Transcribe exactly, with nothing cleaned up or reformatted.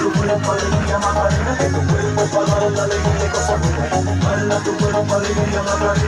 tu cuerpo alegría Macarena, que tu cuerpo para dar la alegría y cosas buenas. Baila tu cuerpo alegría Macarena.